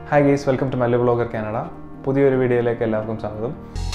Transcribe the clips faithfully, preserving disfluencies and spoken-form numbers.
Hi guys, welcome to Malayalam Blogger Canada. പുതിയൊരു വീഡിയോയിലേക്ക് എല്ലാവർക്കും സ്വാഗതം.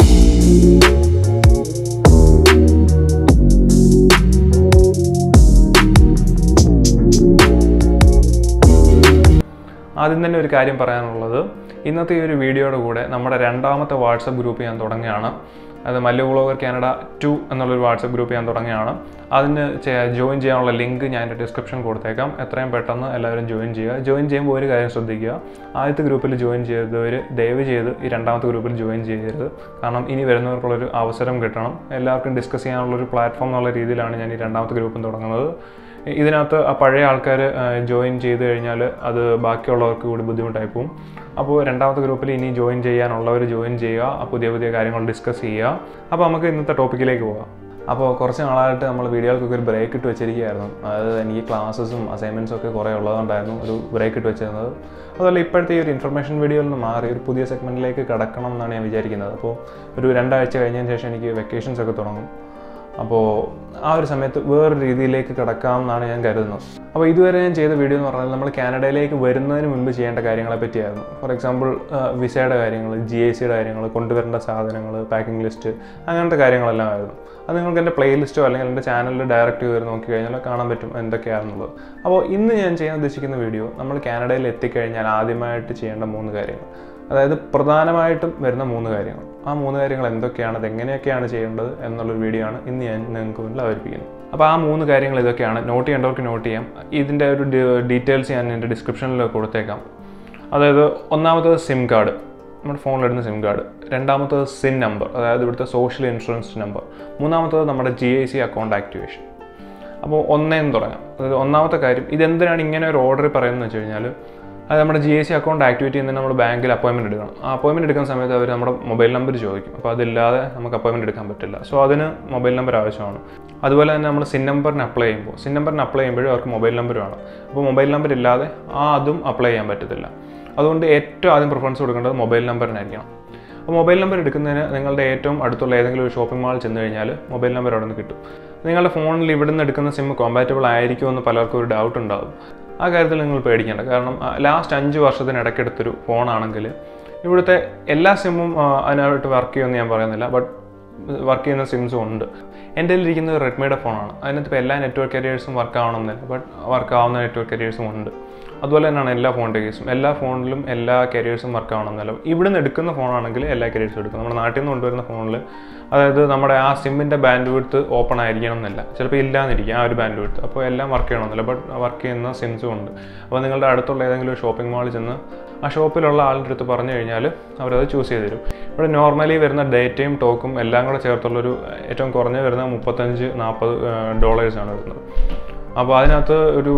ആദ്യം തന്നെ ഒരു കാര്യം പറയാനുള്ളത്, ഇന്നത്തെ ഈ ഒരു വീഡിയോയുടെ കൂടെ നമ്മുടെ രണ്ടാമത്തെ വാട്സപ്പ് ഗ്രൂപ്പ് ഞാൻ തുടങ്ങുകയാണ്. അത് മല്ലു വ്ളോഗർ കാനഡ ടു എന്നുള്ളൊരു വാട്സപ്പ് ഗ്രൂപ്പ് ഞാൻ തുടങ്ങുകയാണ്. അതിന് ജോയിൻ ചെയ്യാനുള്ള ലിങ്ക് ഞാൻ എൻ്റെ ഡിസ്ക്രിപ്ഷൻ കൊടുത്തേക്കാം. എത്രയും പെട്ടെന്ന് എല്ലാവരും ജോയിൻ ചെയ്യുക. ജോയിൻ ചെയ്യുമ്പോൾ ഒരു കാര്യം ശ്രദ്ധിക്കുക, ആദ്യത്തെ ഗ്രൂപ്പിൽ ജോയിൻ ചെയ്തവർ ദയവ് ചെയ്ത് ഈ രണ്ടാമത്തെ ഗ്രൂപ്പിൽ ജോയിൻ ചെയ്യരുത്. കാരണം ഇനി വരുന്നവർക്കുള്ളൊരു അവസരം കിട്ടണം, എല്ലാവർക്കും ഡിസ്കസ് ചെയ്യാനുള്ളൊരു പ്ലാറ്റ്ഫോം എന്നുള്ള രീതിയിലാണ് ഞാൻ ഈ രണ്ടാമത്തെ ഗ്രൂപ്പും തുടങ്ങുന്നത്. ഇതിനകത്ത് ആ പഴയ ആൾക്കാർ ജോയിൻ ചെയ്ത് കഴിഞ്ഞാൽ അത് ബാക്കിയുള്ളവർക്ക് കൂടി ബുദ്ധിമുട്ടായി പോകും. അപ്പോൾ രണ്ടാമത്തെ ഗ്രൂപ്പിൽ ഇനി ജോയിൻ ചെയ്യാനുള്ളവർ ജോയിൻ ചെയ്യുക, പുതിയ പുതിയ കാര്യങ്ങൾ ഡിസ്കസ് ചെയ്യുക. അപ്പോൾ നമുക്ക് ഇന്നത്തെ ടോപ്പിക്കിലേക്ക് പോകാം. അപ്പോൾ കുറച്ച് നാളായിട്ട് നമ്മൾ വീഡിയോകൾക്കൊക്കെ ഒരു ബ്രേക്ക് ഇട്ട് വെച്ചിരിക്കുകയായിരുന്നു. അതായത് എനിക്ക് ക്ലാസ്സസും അസൈൻമെൻറ്റ്സും ഒക്കെ കുറേ ഉള്ളതുകൊണ്ടായിരുന്നു ഒരു ബ്രേക്ക് ഇട്ട് വെച്ചിരുന്നത്. അതുപോലെ ഇപ്പോഴത്തെ ഈ ഒരു ഇൻഫർമേഷൻ വീഡിയോയിൽ നിന്ന് മാറി ഒരു പുതിയ സെഗ്മെൻറ്റിലേക്ക് കടക്കണം എന്നാണ് ഞാൻ വിചാരിക്കുന്നത്. അപ്പോൾ ഒരു രണ്ടാഴ്ച കഴിഞ്ഞതിന് ശേഷം എനിക്ക് വെക്കേഷൻസ് ഒക്കെ തുടങ്ങും. അപ്പോൾ ആ ഒരു സമയത്ത് വേറൊരു രീതിയിലേക്ക് കിടക്കാം എന്നാണ് ഞാൻ കരുതുന്നത്. അപ്പോൾ ഇതുവരെ ഞാൻ ചെയ്ത വീഡിയോ എന്ന് പറഞ്ഞാൽ നമ്മൾ കാനഡയിലേക്ക് വരുന്നതിന് മുൻപ് ചെയ്യേണ്ട കാര്യങ്ങളെ പറ്റിയായിരുന്നു. ഫോർ എക്സാമ്പിൾ വിസയുടെ കാര്യങ്ങൾ, ജി ഐ സിയുടെ കാര്യങ്ങൾ, കൊണ്ടുവരേണ്ട സാധനങ്ങൾ, പാക്കിംഗ് ലിസ്റ്റ്, അങ്ങനത്തെ കാര്യങ്ങളെല്ലാം ആയിരുന്നു. അത് നിങ്ങൾക്ക് എൻ്റെ പ്ലേലിസ്റ്റോ അല്ലെങ്കിൽ എൻ്റെ ചാനലിൽ ഡയറക്റ്റ് കയറി നോക്കി കഴിഞ്ഞാൽ കാണാൻ പറ്റും എന്തൊക്കെയാണെന്നുള്ളത്. അപ്പോൾ ഇന്ന് ഞാൻ ചെയ്യാൻ ഉദ്ദേശിക്കുന്ന വീഡിയോ നമ്മൾ കാനഡയിൽ എത്തിക്കഴിഞ്ഞാൽ ആദ്യമായിട്ട് ചെയ്യേണ്ട മൂന്ന് കാര്യങ്ങൾ, അതായത് പ്രധാനമായിട്ടും വരുന്ന മൂന്ന് കാര്യങ്ങൾ. ആ മൂന്ന് കാര്യങ്ങൾ എന്തൊക്കെയാണ്, അതെങ്ങനെയൊക്കെയാണ് ചെയ്യേണ്ടത് എന്നുള്ളൊരു വീഡിയോ ആണ് ഇന്ന് ഞാൻ നിങ്ങൾക്ക് മുന്നിൽ അവതരിപ്പിക്കുന്നത്. അപ്പോൾ ആ മൂന്ന് കാര്യങ്ങൾ ഇതൊക്കെയാണ്. നോട്ട് ചെയ്യേണ്ടവർക്ക് നോട്ട് ചെയ്യാം. ഇതിൻ്റെ ഒരു ഡീറ്റെയിൽസ് ഞാൻ എൻ്റെ ഡിസ്ക്രിപ്ഷനിൽ കൊടുത്തേക്കാം. അതായത് ഒന്നാമത്തത് സിം കാർഡ്, നമ്മുടെ ഫോണിലിടുന്ന സിം കാർഡ്. രണ്ടാമത്തത് സിൻ നമ്പർ, അതായത് ഇവിടുത്തെ സോഷ്യൽ ഇൻഷുറൻസ് നമ്പർ. മൂന്നാമത്തത് നമ്മുടെ G I C account activation. അപ്പോൾ ഒന്നേന്ന് തുടങ്ങാം. അതായത് ഒന്നാമത്തെ കാര്യം, ഇതെന്തിനാണ് ഇങ്ങനെ ഒരു ഓർഡർ പറയുന്നത് വെച്ച് കഴിഞ്ഞാൽ, അത് നമ്മുടെ G I C account activate ചെയ്യുന്നതിന് നമ്മൾ ബാങ്കിൽ അപ്പോയിൻമെൻറ്റ് എടുക്കണം. ആ അപ്പോയിൻമെൻറ്റ് എടുക്കുന്ന സമയത്ത് അവർ നമ്മുടെ മൊബൈൽ നമ്പർ ചോദിക്കും. അപ്പോൾ അതില്ലാതെ നമുക്ക് അപ്പോയിൻമെൻറ്റ് എടുക്കാൻ പറ്റില്ല. സോ അതിന് മൊബൈൽ നമ്പർ ആവശ്യമാണ്. അതുപോലെ തന്നെ നമ്മൾ സിൻ നമ്പറിന് അപ്ലൈ ചെയ്യുമ്പോൾ സിൻ നമ്പറിന് അപ്ലൈ ചെയ്യുമ്പോഴും അവർക്ക് മൊബൈൽ നമ്പർ വേണം. അപ്പോൾ മൊബൈൽ നമ്പർ ഇല്ലാതെ ആ അതും അപ്ലൈ ചെയ്യാൻ പറ്റത്തില്ല. അതുകൊണ്ട് ഏറ്റവും ആദ്യം പ്രിഫറൻസ് കൊടുക്കേണ്ടത് മൊബൈൽ നമ്പറിനായിരിക്കണം. അപ്പോൾ മൊബൈൽ നമ്പർ എടുക്കുന്നതിന് നിങ്ങളുടെ ഏറ്റവും അടുത്തുള്ള ഏതെങ്കിലും ഒരു ഷോപ്പിംഗ് മാളിൽ ചെന്ന് കഴിഞ്ഞാൽ മൊബൈൽ നമ്പർ അവിടെ നിന്ന് കിട്ടും. നിങ്ങളുടെ ഫോണിൽ ഇവിടെ നിന്ന് എടുക്കുന്ന സിം കോമ്പാറ്റബിൾ ആയിരിക്കുമെന്ന് പലർക്കും ഒരു ഡൗട്ട് ഉണ്ടാകും. ആ കാര്യത്തിൽ നിങ്ങൾ പേടിക്കേണ്ട. കാരണം ലാസ്റ്റ് അഞ്ച് വർഷത്തിനിടയ്ക്കെടുത്തൊരു ഫോണാണെങ്കിൽ ഇവിടുത്തെ എല്ലാ സിമ്മും അതിനായിട്ട് വർക്ക് ചെയ്യുമെന്ന് ഞാൻ പറയുന്നില്ല, ബട്ട് വർക്ക് ചെയ്യുന്ന സിംസും ഉണ്ട്. എൻ്റെ കയ്യിലിരിക്കുന്നത് റെഡ്മിയുടെ ഫോണാണ്. അതിനകത്ത് ഇപ്പോൾ എല്ലാ നെറ്റ്വർക്ക് കാരിയേഴ്സും വർക്ക് ആവണമെന്നില്ല, ബട്ട് വർക്ക് ആവുന്ന നെറ്റ്വർക്ക് കാരിയേഴ്സും ഉണ്ട്. അതുപോലെ തന്നെയാണ് എല്ലാ ഫോണിൻ്റെ കേസും. എല്ലാ ഫോണിലും എല്ലാ കാരിയേഴ്സും വർക്ക് ആവണമെന്നല്ല. ഇവിടെ നിന്ന് എടുക്കുന്ന ഫോണാണെങ്കിൽ എല്ലാ കാരിയേഴ്സും എടുക്കും. നമ്മുടെ നാട്ടിൽ നിന്ന് കൊണ്ടുവരുന്ന ഫോണിൽ അതായത് നമ്മുടെ ആ സിമ്മിൻ്റെ ബാൻഡ് വിഡ്ത്ത് ഓപ്പൺ ആയിരിക്കണം എന്നില്ല, ചിലപ്പോൾ ഇല്ലാന്നിരിക്കും ആ ഒരു ബാൻഡ് വിഡ്ത്ത്. അപ്പോൾ എല്ലാം വർക്ക് ചെയ്യണമെന്നില്ല, ബട്ട് വർക്ക് ചെയ്യുന്ന സിംസും ഉണ്ട്. അപ്പോൾ നിങ്ങളുടെ അടുത്തുള്ള ഏതെങ്കിലും ഒരു ഷോപ്പിംഗ് മാളിൽ ചെന്ന് ആ ഷോപ്പിലുള്ള ആളുടെ അടുത്ത് പറഞ്ഞു കഴിഞ്ഞാൽ അവരത് ചൂസ് ചെയ്ത് തരും. ഇവിടെ നോർമലി വരുന്ന ഡേറ്റയും ടോക്കും എല്ലാം കൂടെ ചേർത്തുള്ളൊരു ഏറ്റവും കുറഞ്ഞ വരുന്ന മുപ്പത്തഞ്ച് നാൽപ്പത് ഡോളേഴ്സാണ് വരുന്നത്. അപ്പോൾ അതിനകത്ത് ഒരു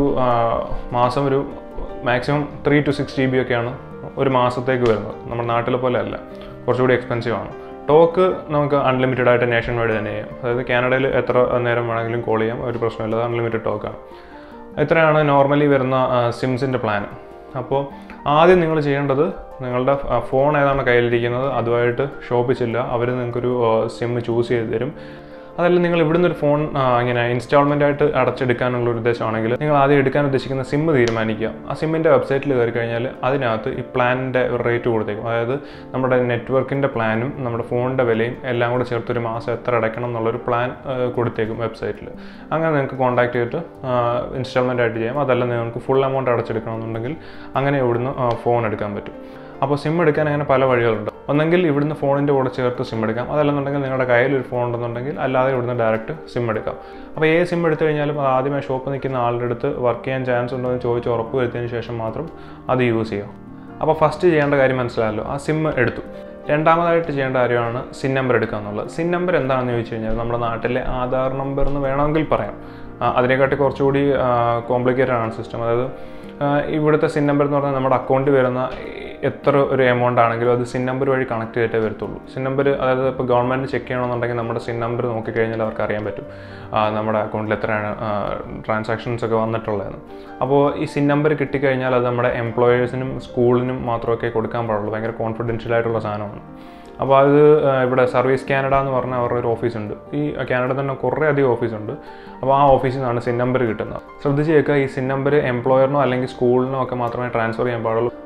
മാസം ഒരു maximum three to six G B ഒക്കെയാണ് ഒരു മാസത്തേക്ക് വരുന്നത്. നമ്മുടെ നാട്ടിലെ പോലെ അല്ല, കുറച്ചുകൂടി എക്സ്പെൻസീവ് ആണ്. ടോക്ക് നമുക്ക് അൺലിമിറ്റഡ് ആയിട്ട് നേഷൻ വൈഡ് തന്നെ ചെയ്യാം. അതായത് കാനഡയിൽ എത്ര നേരം വേണമെങ്കിലും കോൾ ചെയ്യാം, ഒരു പ്രശ്നമില്ല. അത് അൺലിമിറ്റഡ് ടോക്കാണ്. ഇത്രയാണ് നോർമലി വരുന്ന സിംസിൻ്റെ പ്ലാൻ. അപ്പോൾ ആദ്യം നിങ്ങൾ ചെയ്യേണ്ടത്, നിങ്ങളുടെ ഫോൺ ഏതാണ് കയ്യിലിരിക്കുന്നത് അതുമായിട്ട് ഷോപ്പിൽ ചെല്ലുക. അവർ നിങ്ങൾക്കൊരു സിം ചൂസ് ചെയ്ത് തരും. അതല്ല നിങ്ങൾ ഇവിടുന്ന് ഒരു ഫോൺ ഇങ്ങനെ ഇൻസ്റ്റാൾമെൻ്റ് ആയിട്ട് അടച്ചെടുക്കാനുള്ള ഒരു ഉദ്ദേശമാണെങ്കിൽ നിങ്ങൾ ആദ്യം എടുക്കാൻ ഉദ്ദേശിക്കുന്ന സിം തീരുമാനിക്കുക. ആ സിമ്മിൻ്റെ വെബ്സൈറ്റിൽ കയറി കഴിഞ്ഞാൽ അതിനകത്ത് ഈ പ്ലാനിൻ്റെ റേറ്റ് കൊടുത്തേക്കും. അതായത് നമ്മുടെ നെറ്റ്വർക്കിൻ്റെ പ്ലാനും നമ്മുടെ ഫോണിൻ്റെ വിലയും എല്ലാം കൂടെ ചേർത്തൊരു മാസം എത്ര അടയ്ക്കണം എന്നുള്ളൊരു പ്ലാൻ കൊടുത്തേക്കും വെബ്സൈറ്റിൽ. അങ്ങനെ നിങ്ങൾക്ക് കോൺടാക്ട് ചെയ്തിട്ട് ഇൻസ്റ്റാൾമെൻ്റ് ആയിട്ട് ചെയ്യാം. അതല്ല നിങ്ങൾക്ക് ഫുൾ എമൗണ്ട് അടച്ചെടുക്കണമെന്നുണ്ടെങ്കിൽ അങ്ങനെ ഇവിടുന്ന് ഫോൺ എടുക്കാൻ പറ്റും. അപ്പോൾ സിം എടുക്കാൻ അങ്ങനെ പല വഴികളുണ്ട്. ഒന്നെങ്കിൽ ഇവിടുന്ന് ഫോണിൻ്റെ കൂടെ ചേർത്ത് സിം എടുക്കാം, അതല്ലെന്നുണ്ടെങ്കിൽ നിങ്ങളുടെ കയ്യിലൊരു ഫോൺ ഉണ്ടെന്നുണ്ടെങ്കിൽ അല്ലാതെ ഇവിടുന്ന് ഡയറക്റ്റ് സിം എടുക്കാം. അപ്പോൾ ഏത് സിം എടുത്തു കഴിഞ്ഞാലും അത് ആദ്യമേ ഷോപ്പിൽ നിൽക്കുന്ന ആളുടെ അടുത്ത് വർക്ക് ചെയ്യാൻ ചാൻസ് ഉണ്ടോ എന്ന് ചോദിച്ച് ഉറപ്പ് വരുത്തിയതിന് ശേഷം മാത്രം അത് യൂസ് ചെയ്യാം. അപ്പോൾ ഫസ്റ്റ് ചെയ്യേണ്ട കാര്യം മനസ്സിലായല്ലോ, ആ സിം എടുത്തു. രണ്ടാമതായിട്ട് ചെയ്യേണ്ട കാര്യമാണ് സിൻ നമ്പർ എടുക്കുക എന്നുള്ളത്. സിൻ നമ്പർ എന്താണെന്ന് ചോദിച്ചു കഴിഞ്ഞാൽ നമ്മുടെ നാട്ടിലെ ആധാർ നമ്പർ എന്ന് വേണമെങ്കിൽ പറയാം. അതിനെക്കാട്ടി കുറച്ചുകൂടി കോംപ്ലിക്കേറ്റഡ് ആണ് സിസ്റ്റം. അതായത് ഇവിടുത്തെ സിൻ നമ്പർ എന്ന് പറഞ്ഞാൽ നമ്മുടെ അക്കൗണ്ടിൽ വരുന്ന എത്ര ഒരു എമൗണ്ട് ആണെങ്കിലും അത് സിൻ നമ്പർ വഴി കണക്ട് ചെയ്തിട്ടേ വരത്തുള്ളൂ. സിൻ നമ്പർ അതായത് ഇപ്പോൾ ഗവൺമെൻറ് ചെക്ക് ചെയ്യണമെന്നുണ്ടെങ്കിൽ നമ്മുടെ സിൻ നമ്പർ നോക്കിക്കഴിഞ്ഞാൽ അവർക്ക് അറിയാൻ പറ്റും നമ്മുടെ അക്കൗണ്ടിൽ എത്രയാണ് ട്രാൻസാക്ഷൻസ് ഒക്കെ വന്നിട്ടുള്ളതെന്ന്. അപ്പോൾ ഈ സിൻ നമ്പർ കിട്ടിക്കഴിഞ്ഞാൽ അത് നമ്മുടെ എംപ്ലോയേഴ്സിനും സ്കൂളിനും മാത്രമൊക്കെ കൊടുക്കാൻ പാടുള്ളൂ. ഭയങ്കര കോൺഫിഡൻഷ്യൽ ആയിട്ടുള്ള സാധനമാണ്. അപ്പോൾ അത് ഇവിടെ സർവീസ് കാനഡ എന്ന് പറഞ്ഞ അവരുടെ ഒരു ഓഫീസുണ്ട്. ഈ കാനഡ തന്നെ കുറേ അധികം ഓഫീസുണ്ട്. അപ്പോൾ ആ ഓഫീസിൽ നിന്നാണ് സിൻ നമ്പർ കിട്ടുന്നത്. ശ്രദ്ധിച്ച് കേൾക്കുക, ഈ സിൻ നമ്പർ എംപ്ലോയറിനോ അല്ലെങ്കിൽ സ്കൂളിനോ ഒക്കെ മാത്രമേ ട്രാൻസ്ഫർ ചെയ്യാൻ പാടുള്ളൂ.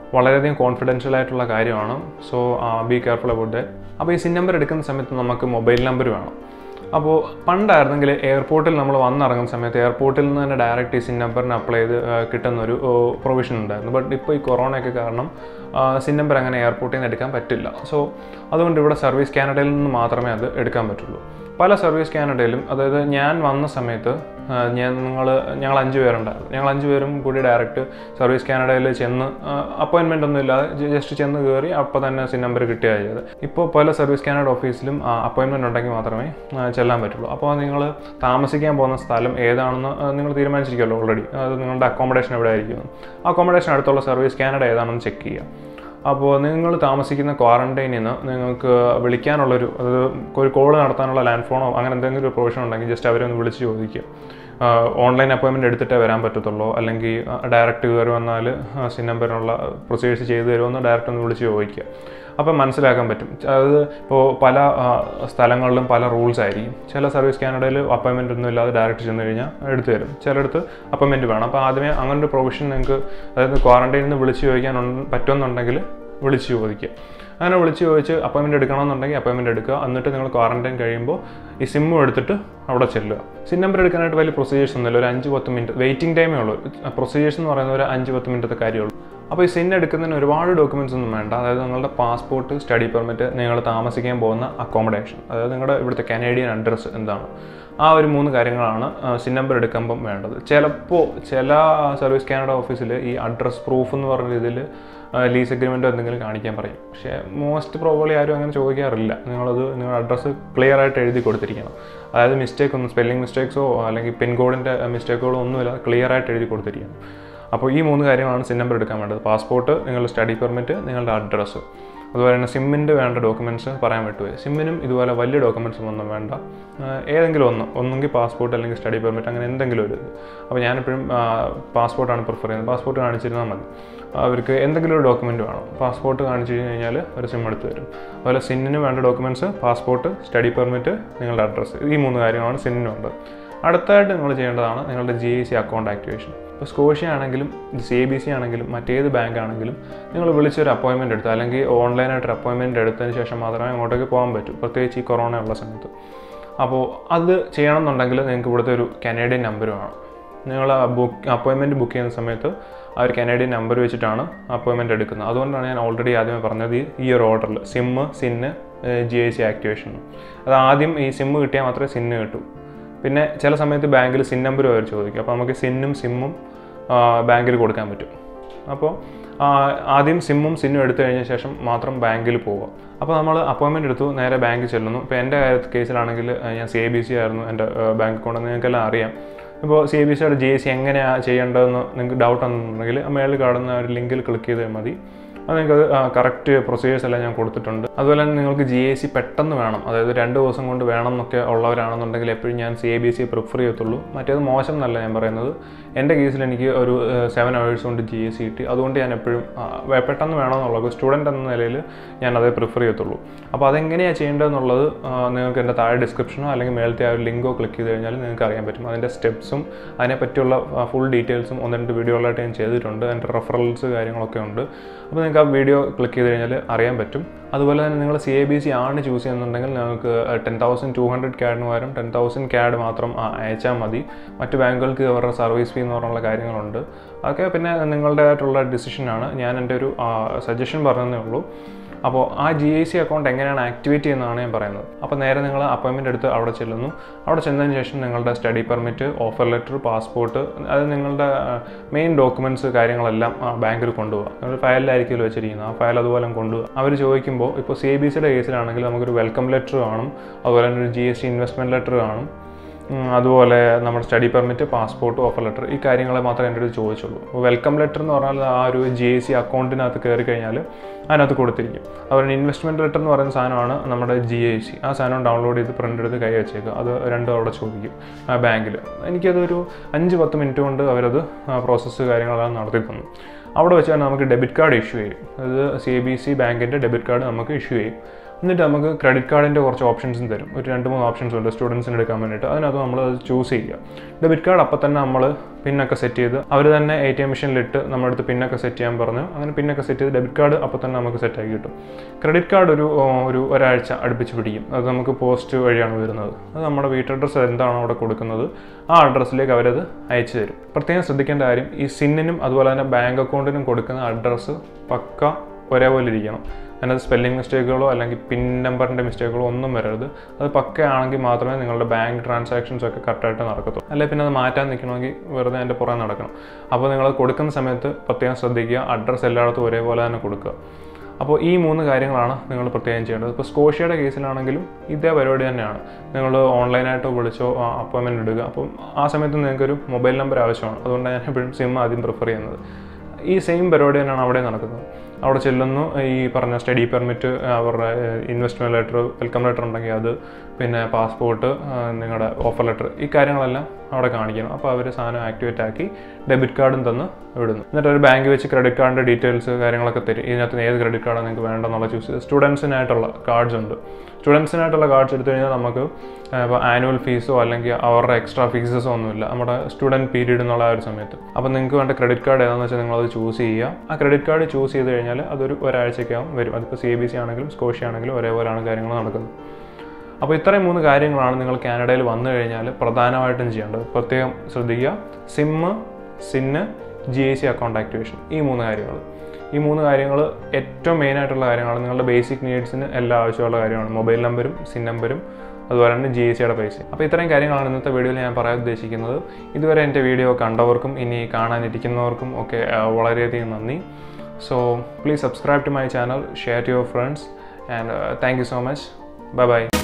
വളരെയധികം കോൺഫിഡൻഷ്യൽ ആയിട്ടുള്ള കാര്യമാണ്. So be careful about that. അപ്പോൾ ഈ സിൻ നമ്പർ എടുക്കുന്ന സമയത്ത് നമുക്ക് മൊബൈൽ നമ്പർ വേണം. അപ്പോൾ പണ്ടായിരുന്നെങ്കിൽ എയർപോർട്ടിൽ നമ്മൾ വന്നിറങ്ങുന്ന സമയത്ത് എയർപോർട്ടിൽ നിന്ന് തന്നെ ഡയറക്റ്റ് ഈ സിൻ നമ്പറിന് അപ്ലൈ ചെയ്ത് കിട്ടുന്നൊരു പ്രൊവിഷൻ ഉണ്ടായിരുന്നു. ബട്ട് ഇപ്പോൾ ഈ കൊറോണയൊക്കെ കാരണം സിൻ നമ്പർ അങ്ങനെ എയർപോർട്ടിൽ നിന്ന് എടുക്കാൻ പറ്റില്ല. സോ അതുകൊണ്ട് ഇവിടെ സർവീസ് കാനഡയിൽ നിന്ന് മാത്രമേ അത് എടുക്കാൻ പറ്റുള്ളൂ. പല സർവീസ് കാനഡയിലും, അതായത് ഞാൻ വന്ന സമയത്ത് ഞാൻ നിങ്ങൾ ഞങ്ങൾ അഞ്ച് പേരുണ്ടായിരുന്നു. ഞങ്ങൾ അഞ്ച് പേരും കൂടി ഡയറക്റ്റ് സർവീസ് കാനഡയിൽ ചെന്ന് അപ്പോയിൻമെൻ്റ് ഒന്നും ഇല്ലാതെ ജസ്റ്റ് ചെന്ന് കയറി അപ്പോൾ തന്നെ സിൻ നമ്പർ കിട്ടുകയാണ് ചെയ്തത്. ഇപ്പോൾ പല സർവീസ് കാനഡ ഓഫീസിലും അപ്പോയിൻമെൻ്റ് ഉണ്ടെങ്കിൽ മാത്രമേ ചെല്ലാൻ പറ്റുള്ളൂ. അപ്പോൾ നിങ്ങൾ താമസിക്കാൻ പോകുന്ന സ്ഥലം ഏതാണെന്ന് നിങ്ങൾ തീരുമാനിച്ചിരിക്കുമല്ലോ ഓൾറെഡി. അത് നിങ്ങളുടെ അക്കോമഡേഷൻ എവിടെ ആയിരിക്കും, ആ അക്കോമഡേഷൻ അടുത്തുള്ള സർവീസ് കാനഡ ഏതാണെന്ന് ചെക്ക് ചെയ്യുക. അപ്പോൾ നിങ്ങൾ താമസിക്കുന്ന ക്വാറന്റൈനിൽ നിന്ന് നിങ്ങൾക്ക് വിളിക്കാനുള്ളൊരു, അത് ഒരു കോൾ നടത്താനുള്ള ലാൻഡ് ഫോണോ അങ്ങനെ എന്തെങ്കിലും ഒരു പ്രൊവിഷൻ ഉണ്ടെങ്കിൽ ജസ്റ്റ് അവരെ ഒന്ന് വിളിച്ച് ചോദിക്കുക. ഓൺലൈൻ അപ്പോയിൻമെൻറ്റ് എടുത്തിട്ടേ വരാൻ പറ്റത്തുള്ളൂ, അല്ലെങ്കിൽ ഡയറക്റ്റ് കയറി വന്നാൽ സിൻ നമ്പറിനുള്ള പ്രൊസീജിയേഴ്സ് ചെയ്ത് തരുമെന്ന് ഡയറക്റ്റ് ഒന്ന് വിളിച്ച് ചോദിക്കുക. അപ്പം മനസ്സിലാക്കാൻ പറ്റും. അത് ഇപ്പോൾ പല സ്ഥലങ്ങളിലും പല റൂൾസ് ആയിരിക്കും. ചില സർവീസ് കാനഡയിൽ അപ്പോയിൻമെൻ്റ് ഒന്നും ഇല്ലാതെ ഡയറക്റ്റ് ചെന്ന് കഴിഞ്ഞാൽ എടുത്തു തരും, ചിലയിടത്ത് അപ്പോയിൻമെൻറ്റ് വേണം. അപ്പോൾ ആദ്യമേ അങ്ങനൊരു പ്രൊവിഷൻ നിങ്ങൾക്ക്, അതായത് ക്വാറന്റൈനിൽ നിന്ന് വിളിച്ച് ചോദിക്കാൻ പറ്റുമെന്നുണ്ടെങ്കിൽ വിളിച്ച് ചോദിക്കുക. അങ്ങനെ വിളിച്ച് ചോദിച്ച് അപ്പോയിൻമെൻറ്റ് എടുക്കണമെന്നുണ്ടെങ്കിൽ അപ്പോയിൻമെൻറ്റ് എടുക്കുക. എന്നിട്ട് നിങ്ങൾ ക്വാറന്റൈൻ കഴിയുമ്പോൾ ഈ സിമ്മും എടുത്തിട്ട് അവിടെ ചെല്ലുക. സിൻ നമ്പർ എടുക്കാനായിട്ട് വലിയ പ്രൊസീജിയേഴ്സ് ഒന്നുമില്ല. ഒരു അഞ്ച് പത്ത് മിനിറ്റ് വെയിറ്റിംഗ് ടൈമേ ഉള്ളൂ. പ്രൊസീജിയേഴ്സ് എന്ന് പറയുന്നത് ഒരു അഞ്ച് പത്ത് മിനിറ്റത്തെ കാര്യമുള്ളൂ. അപ്പോൾ ഈ സിൻ എടുക്കുന്നതിന് ഒരുപാട് ഡോക്യുമെൻറ്റ്സ് ഒന്നും വേണ്ട. അതായത് നിങ്ങളുടെ പാസ്പോർട്ട്, സ്റ്റഡി പെർമിറ്റ്, നിങ്ങൾ താമസിക്കാൻ പോകുന്ന അക്കോമഡേഷൻ, അതായത് നിങ്ങളുടെ ഇവിടുത്തെ കനേഡിയൻ അഡ്രസ്സ് എന്താണ്, ആ ഒരു മൂന്ന് കാര്യങ്ങളാണ് സിൻ നമ്പർ എടുക്കുമ്പം വേണ്ടത്. ചിലപ്പോൾ ചില സർവീസ് കാനഡ ഓഫീസിൽ ഈ അഡ്രസ് പ്രൂഫ് എന്ന് പറഞ്ഞ രീതിയിൽ ലീസ് അഗ്രിമെൻറ്റോ എന്തെങ്കിലും കാണിക്കാൻ പറയും. പക്ഷേ മോസ്റ്റ് പ്രോബബ്ലി ആരും അങ്ങനെ ചോദിക്കാറില്ല. നിങ്ങളത് നിങ്ങളുടെ അഡ്രസ്സ് ക്ലിയർ ആയിട്ട് എഴുതി കൊടുത്തിരിക്കണം. അതായത് മിസ്റ്റേക്ക് ഒന്നും, സ്പെല്ലിംഗ് മിസ്റ്റേക്സോ അല്ലെങ്കിൽ പിൻ കോഡിൻ്റെ മിസ്റ്റേക്കുകളോ ഒന്നുമില്ല, ക്ലിയർ ആയിട്ട് എഴുതി കൊടുത്തിരിക്കണം. അപ്പോൾ ഈ മൂന്ന് കാര്യങ്ങളാണ് സിൻ നമ്പർ എടുക്കാൻ വേണ്ടത്: പാസ്പോർട്ട്, നിങ്ങളുടെ സ്റ്റഡി പെർമിറ്റ്, നിങ്ങളുടെ അഡ്രസ്സ്. അതുപോലെ തന്നെ സിമ്മിൻ്റെ വേണ്ട ഡോക്യുമെൻറ്റ്സ് പറയാൻ വിട്ടുപോയി. സിമ്മിനും ഇതുപോലെ വലിയ ഡോക്യുമെൻറ്റ്സും ഒന്നും വേണ്ട. ഏതെങ്കിലും ഒന്ന്, ഒന്നെങ്കിൽ പാസ്പോർട്ട് അല്ലെങ്കിൽ സ്റ്റഡി പെർമിറ്റ്, അങ്ങനെ എന്തെങ്കിലും ഒരു ഇത്. അപ്പോൾ ഞാനെപ്പോഴും പാസ്പോർട്ടാണ് പ്രിഫർ ചെയ്യുന്നത്. പാസ്പോർട്ട് കാണിച്ചിരുന്നാൽ മതി. അവർക്ക് എന്തെങ്കിലും ഒരു ഡോക്യുമെൻറ്റ് വേണം. പാസ്പോർട്ട് കാണിച്ചു കഴിഞ്ഞാൽ ഒരു സിം എടുത്ത് തരും. അതുപോലെ സിന്നിന് വേണ്ട ഡോക്യുമെൻറ്റ്സ് പാസ്പോർട്ട്, സ്റ്റഡി പെർമിറ്റ്, നിങ്ങളുടെ അഡ്രസ്സ്. ഈ മൂന്ന് കാര്യങ്ങളാണ് സിന്നിന് വേണ്ടത്. അടുത്തായിട്ട് നിങ്ങൾ ചെയ്യേണ്ടതാണ് നിങ്ങളുടെ G I C account activation. ഇപ്പോൾ സ്കോഷ്യ ആണെങ്കിലും സി ഐ ബി സി ആണെങ്കിലും മറ്റേത് ബാങ്ക് ആണെങ്കിലും നിങ്ങൾ വിളിച്ചൊരു അപ്പോയിൻമെൻറ്റ് എടുത്ത്, അല്ലെങ്കിൽ ഓൺലൈനായിട്ടൊരു അപ്പോയിൻമെൻറ്റ് എടുത്തതിന് ശേഷം മാത്രമേ അങ്ങോട്ടേക്ക് പോകാൻ പറ്റൂ, പ്രത്യേകിച്ച് ഈ കൊറോണ ഉള്ള സമയത്ത്. അപ്പോൾ അത് ചെയ്യണമെന്നുണ്ടെങ്കിൽ നിങ്ങൾക്ക് ഇവിടുത്തെ ഒരു കനേഡിയൻ നമ്പർ വേണം. നിങ്ങൾ ബുക്ക് അപ്പോയിൻമെൻറ്റ് ബുക്ക് ചെയ്യുന്ന സമയത്ത് ആ ഒരു കനേഡിയൻ നമ്പർ വെച്ചിട്ടാണ് അപ്പോയിൻമെൻറ്റ് എടുക്കുന്നത്. അതുകൊണ്ടാണ് ഞാൻ ഓൾറെഡി ആദ്യമേ പറഞ്ഞത് ഈ ഒരു ഓർഡറിൽ SIM, SIN, G I C activation. അത് ആദ്യം ഈ സിമ്മ് കിട്ടിയാൽ മാത്രമേ സിന്ന് കിട്ടൂ. പിന്നെ ചില സമയത്ത് ബാങ്കിൽ സിൻ നമ്പർ അവർ ചോദിക്കും. അപ്പോൾ നമുക്ക് സിന്നും സിമ്മും ബാങ്കിൽ കൊടുക്കാൻ പറ്റും. അപ്പോൾ ആദ്യം സിമ്മും സിന്നും എടുത്തു കഴിഞ്ഞ ശേഷം മാത്രം ബാങ്കിൽ പോവുക. അപ്പോൾ നമ്മൾ അപ്പോയിൻമെൻറ്റ് എടുത്തു, നേരെ ബാങ്കിൽ ചെല്ലുന്നു. ഇപ്പോൾ എൻ്റെ കേസിലാണെങ്കിൽ ഞാൻ സി ഐ ബി സി ആയിരുന്നു എൻ്റെ ബാങ്ക് അക്കൗണ്ട്, നിങ്ങൾക്കെല്ലാം അറിയാം. ഇപ്പോൾ സി ഐ ബി സിയുടെ ജി ഐ സി എങ്ങനെയാണ് ചെയ്യേണ്ടതെന്ന് നിങ്ങൾക്ക് ഡൗട്ട് ഉണ്ടെന്നുണ്ടെങ്കിൽ മേളിൽ കാണുന്ന ഒരു ലിങ്കിൽ ക്ലിക്ക് ചെയ്താൽ മതി. അത് നിങ്ങൾക്ക് കറക്റ്റ് പ്രൊസീജിയേഴ്സ് എല്ലാം ഞാൻ കൊടുത്തിട്ടുണ്ട്. അതുപോലെ തന്നെ നിങ്ങൾക്ക് ജി ഐ സി പെട്ടെന്ന് വേണം, അതായത് രണ്ട് ദിവസം കൊണ്ട് വേണം എന്നൊക്കെ ഉള്ളവരാണെന്നുണ്ടെങ്കിൽ എപ്പോഴും ഞാൻ C I B C prefer ചെയ്യത്തുള്ളൂ. മറ്റേത് മോശം എന്നല്ല ഞാൻ പറയുന്നത്. എൻ്റെ കേസിൽ എനിക്ക് ഒരു സെവൻ അവേഴ്സ് കൊണ്ട് ജി ഐ സി കിട്ടി. അതുകൊണ്ട് ഞാൻ എപ്പോഴും പെട്ടെന്ന് വേണമെന്നുള്ളത് സ്റ്റുഡൻറ്റ് എന്ന നിലയിൽ ഞാൻ അതേ പ്രിഫർ ചെയ്യത്തുള്ളൂ. അപ്പോൾ അതെങ്ങനെയാണ് ചെയ്യേണ്ടതെന്നുള്ളത് നിങ്ങൾക്ക് എൻ്റെ താഴെ ഡിസ്ക്രിപ്ഷനോ അല്ലെങ്കിൽ മേളത്തെ ആ ഒരു ലിങ്കോ ക്ലിക്ക് ചെയ്ത് കഴിഞ്ഞാൽ നിങ്ങൾക്ക് അറിയാൻ പറ്റും. അതിൻ്റെ സ്റ്റെപ്സും അതിനെപ്പറ്റിയുള്ള ഫുൾ ഡീറ്റെയിൽസും ഒന്ന് രണ്ട് വീഡിയോകളായിട്ട് ഞാൻ ചെയ്തിട്ടുണ്ട്. എൻ്റെ റെഫറൽസ് കാര്യങ്ങളൊക്കെ ഉണ്ട്. അപ്പോൾ നിങ്ങൾക്ക് ആ വീഡിയോ ക്ലിക്ക് ചെയ്ത് കഴിഞ്ഞാൽ അറിയാൻ പറ്റും. അതുപോലെ തന്നെ നിങ്ങൾ സി ഐ ബി സി ആണ് ചൂസ് ചെയ്യുന്നുണ്ടെങ്കിൽ നിങ്ങൾക്ക് ടെൻ തൗസൻഡ് ടു ഹൺഡ്രഡ് ക്യാഡിന് പകരം ടെൻ തൗസൻഡ് ക്യാഡ് മാത്രം അയച്ചാൽ മതി. മറ്റ് ബാങ്കുകൾക്ക് അവരുടെ സർവീസ് ഫീ എന്ന് പറഞ്ഞുള്ള കാര്യങ്ങളുണ്ട്. അതൊക്കെ പിന്നെ നിങ്ങളുടെ ആയിട്ടുള്ള ഡിസിഷനാണ്. ഞാൻ എൻ്റെ ഒരു സജഷൻ പറഞ്ഞതേ ഉള്ളൂ. അപ്പോൾ ആ ജി ഐ സി അക്കൗണ്ട് എങ്ങനെയാണ് ആക്ടിവേറ്റ് ചെയ്യുന്നതാണ് ഞാൻ പറയുന്നത്. അപ്പോൾ നേരെ നിങ്ങൾ അപ്പോയിൻമെൻറ്റ് എടുത്ത് അവിടെ ചെല്ലുന്നു. അവിടെ ചെന്നതിന് ശേഷം നിങ്ങളുടെ study permit, offer letter, passport, അത് നിങ്ങളുടെ മെയിൻ ഡോക്യുമെൻറ്റ്സ് കാര്യങ്ങളെല്ലാം ബാങ്കിൽ കൊണ്ടുപോകുക. നിങ്ങൾ ഫയലിലായിരിക്കുമല്ലോ വെച്ചിരിക്കുന്നത്, ആ ഫയൽ അതുപോലെ കൊണ്ടുപോകുക. അവർ ചോദിക്കുമ്പോൾ ഇപ്പോൾ സി ഐ ബി സിയുടെ കേസിലാണെങ്കിൽ നമുക്കൊരു വെൽക്കം ലെറ്റർ കാണും, അതുപോലെ തന്നെ ഒരു G S T investment letter കാണും, അതുപോലെ നമ്മുടെ study permit, passport, offer letter, ഈ കാര്യങ്ങളെ മാത്രമേ എൻ്റെ അടുത്ത് ചോദിച്ചുള്ളൂ. അപ്പോൾ വെൽക്കം ലെറ്റർ എന്ന് പറഞ്ഞാൽ ആ ഒരു ജി ഐ സി അക്കൗണ്ടിനകത്ത് കയറി കഴിഞ്ഞാൽ അതിനകത്ത് കൊടുത്തിരിക്കും. അതുപോലെ ഇൻവെസ്റ്റ്മെൻറ്റ് ലെറ്റർ എന്ന് പറയുന്ന സാധനമാണ് നമ്മുടെ ജി ഐ സി. ആ സാധനം ഡൗൺലോഡ് ചെയ്ത് പ്രിൻ്റ് എടുത്ത് കൈ വെച്ചേക്കുക. അത് രണ്ടും അവിടെ ചോദിക്കും ആ ബാങ്കിൽ. എനിക്കതൊരു അഞ്ച് പത്ത് മിനിറ്റ് കൊണ്ട് അവരത് പ്രോസസ്സ് കാര്യങ്ങളെല്ലാം നടത്തി തന്നു. അവിടെ വെച്ചാൽ നമുക്ക് ഡെബിറ്റ് കാർഡ് ഇഷ്യൂ ചെയ്യും. അത് സി ഐ ബി സി ബാങ്കിൻ്റെ ഡെബിറ്റ് കാർഡ് നമുക്ക് ഇഷ്യൂ ചെയ്യും. എന്നിട്ട് നമുക്ക് ക്രെഡിറ്റ് കാർഡിൻ്റെ കുറച്ച് ഓപ്ഷൻസും തരും. ഒരു രണ്ട് മൂന്ന് ഓപ്ഷൻസ് ഉണ്ട് സ്റ്റുഡൻസിന് എടുക്കാൻ വേണ്ടിയിട്ട്. അതിനകത്ത് നമ്മൾ അത് ചൂസ് ചെയ്യുക. ഡെബിറ്റ് കാർഡ് അപ്പം തന്നെ നമ്മൾ പിന്നൊക്കെ സെറ്റ് ചെയ്ത് അവർ തന്നെ എ ടി എം മെഷീനിലിട്ട് നമ്മുടെ അടുത്ത് പിന്നൊക്കെ സെറ്റ് ചെയ്യാൻ പറഞ്ഞു. അങ്ങനെ പിന്നൊക്കെ സെറ്റ് ചെയ്ത് ഡെബിറ്റ് കാർഡ് അപ്പം തന്നെ നമുക്ക് സെറ്റാക്കി കിട്ടും. ക്രെഡിറ്റ് കാർഡ് ഒരു ഒരു ഒരാഴ്ച അടുപ്പിച്ച് പിടിക്കും. അത് നമുക്ക് പോസ്റ്റ് വഴിയാണ് വരുന്നത്. അത് നമ്മുടെ വീട്ട് അഡ്രസ്സ് എന്താണോ അവിടെ കൊടുക്കുന്നത് ആ അഡ്രസ്സിലേക്ക് അവരത് അയച്ചു തരും. പ്രത്യേകം ശ്രദ്ധിക്കേണ്ട കാര്യം, ഈ സിന്നിനും അതുപോലെ തന്നെ ബാങ്ക് അക്കൗണ്ടിനും കൊടുക്കുന്ന അഡ്രസ്സ് പക്ക ഒരേപോലെ ഇരിക്കണം. അതിനകത്ത് സ്പെല്ലിംഗ് മിസ്റ്റേക്കുകളോ അല്ലെങ്കിൽ പിൻ നമ്പറിൻ്റെ മിസ്റ്റേക്കുകളോ ഒന്നും വരരുത്. അത് പക്കയാണെങ്കിൽ മാത്രമേ നിങ്ങളുടെ ബാങ്ക് ട്രാൻസാക്ഷൻസ് ഒക്കെ കറക്റ്റായിട്ട് നടക്കത്തുള്ളൂ. അല്ലെങ്കിൽ പിന്നെ അത് മാറ്റാൻ നിൽക്കണമെങ്കിൽ വെറുതെ അതിൻ്റെ പുറകെ നടക്കണം. അപ്പോൾ നിങ്ങൾ കൊടുക്കുന്ന സമയത്ത് പ്രത്യേകം ശ്രദ്ധിക്കുക, അഡ്രസ്സ് എല്ലായിടത്തും ഒരേപോലെ തന്നെ കൊടുക്കുക. അപ്പോൾ ഈ മൂന്ന് കാര്യങ്ങളാണ് നിങ്ങൾ പ്രത്യേകം ചെയ്യേണ്ടത്. ഇപ്പോൾ സ്കോഷ്യയുടെ കേസിലാണെങ്കിലും ഇതേ പരിപാടി തന്നെയാണ്. നിങ്ങൾ ഓൺലൈനായിട്ടോ വിളിച്ചോ അപ്പോയിൻമെൻറ്റ് ഇടുക. അപ്പം ആ സമയത്ത് നിങ്ങൾക്കൊരു മൊബൈൽ നമ്പർ ആവശ്യമാണ്. അതുകൊണ്ട് ഞാൻ എപ്പോഴും സിം ആദ്യം പ്രിഫർ ചെയ്യുന്നത്. ഈ സെയിം പരിപാടി തന്നെയാണ് അവിടെ നടക്കുന്നത്. അവിടെ ചെല്ലുന്നു, ഈ പറഞ്ഞ സ്റ്റഡി പെർമിറ്റ്, അവരുടെ ഇൻവെസ്റ്റ്മെൻറ്റ് ലെറ്റർ, വെൽക്കം ലെറ്റർ ഉണ്ടെങ്കിൽ അത്, പിന്നെ പാസ്പോർട്ട്, നിങ്ങളുടെ ഓഫർ ലെറ്റർ, ഈ കാര്യങ്ങളെല്ലാം അവിടെ കാണിക്കണം. അപ്പോൾ അവർ സാധനം ആക്ടിവേറ്റ് ആക്കി ഡെബിറ്റ് കാർഡും തന്ന് വിടുന്നു. എന്നിട്ട് ഒരു ബാങ്ക് വെച്ച് ക്രെഡിറ്റ് കാർഡിൻ്റെ ഡീറ്റെയിൽസ് കാര്യങ്ങളൊക്കെ തരും. ഇതിനകത്ത് ഏത് ക്രെഡിറ്റ് കാർഡാണ് നിങ്ങൾക്ക് വേണ്ടെന്നുള്ള ചൂസ് ചെയ്ത്. സ്റ്റുഡൻസിനായിട്ടുള്ള കാർഡ്സ് ഉണ്ട്. സ്റ്റുഡൻസിനായിട്ടുള്ള കാർഡ്സ് എടുത്തു കഴിഞ്ഞാൽ നമുക്ക് ഇപ്പോൾ ആനുവൽ ഫീസോ അല്ലെങ്കിൽ അവരുടെ എക്സ്ട്രാ ഫീസസോ ഒന്നുമില്ല നമ്മുടെ സ്റ്റുഡൻറ്റ് പീരീഡ് എന്നുള്ള ആ ഒരു സമയത്ത്. അപ്പോൾ നിങ്ങൾക്ക് വേണ്ട ക്രെഡിറ്റ് കാർഡ് ഏതാണെന്ന് വെച്ചാൽ നിങ്ങളത് ചൂസ് ചെയ്യുക. ആ ക്രെഡിറ്റ് കാർഡ് ചൂസ് ചെയ്ത് കഴിഞ്ഞാൽ അതൊരു ഒരാഴ്ചയ്ക്കാവും വരും. അതിപ്പോൾ സി ഐ ബി സി ആണെങ്കിലും സ്കോഷ്യ ആണെങ്കിലും ഒരേപോലെയാണ് കാര്യങ്ങൾ നടക്കുന്നത്. അപ്പോൾ ഇത്രയും മൂന്ന് കാര്യങ്ങളാണ് നിങ്ങൾ കാനഡയിൽ വന്നു കഴിഞ്ഞാൽ പ്രധാനമായിട്ടും ചെയ്യേണ്ടത്. പ്രത്യേകം ശ്രദ്ധിക്കുക, SIM, SIN, G I C account activation, ഈ മൂന്ന് കാര്യങ്ങൾ. ഈ മൂന്ന് കാര്യങ്ങൾ ഏറ്റവും മെയിനായിട്ടുള്ള കാര്യങ്ങളാണ്. നിങ്ങളുടെ ബേസിക് നീഡ്സിന് എല്ലാം ആവശ്യമുള്ള കാര്യമാണ്. മൊബൈൽ നമ്പരും സിൻ നമ്പരും അതുപോലെ തന്നെ ജി ഐ സിയുടെ പൈസ. അപ്പോൾ ഇത്രയും കാര്യങ്ങളാണ് ഇന്നത്തെ വീഡിയോയിൽ ഞാൻ പറയാൻ ഉദ്ദേശിക്കുന്നത്. ഇതുവരെ എൻ്റെ വീഡിയോ കണ്ടവർക്കും ഇനി കാണാനിരിക്കുന്നവർക്കും ഒക്കെ വളരെയധികം നന്ദി. So please subscribe to my channel, share to your friends, and uh, thank you so much. Bye bye.